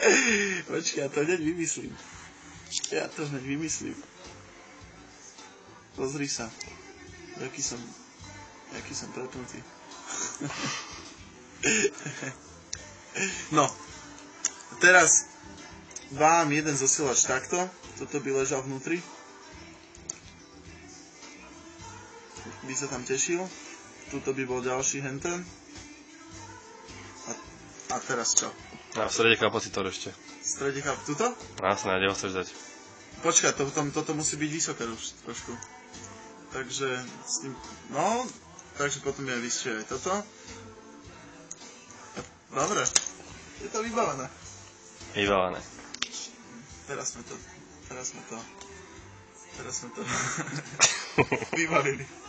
Počkaj, ja to hneď vymyslím. Pozri sa. Jaký som prepnutý. No. Teraz vám jeden zosielač takto. Toto by ležal vnútri. By sa tam tešil. Tuto by bol ďalší henten. A teraz čo? A v strede kapacitor ešte. Tuto? Jasné, kde ho chceš dať? Počkaj, toto musí byť vysoké už trošku. Takže s tým, takže potom je vyššie aj toto. Dobre, je to vybavené. Teraz sme to vybavili.